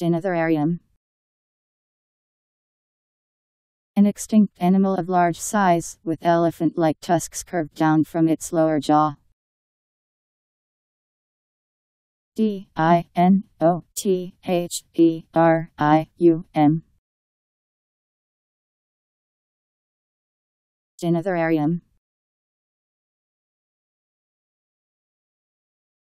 Dinotherium. An extinct animal of large size, with elephant-like tusks curved down from its lower jaw. Dinotherium. Dinotherium.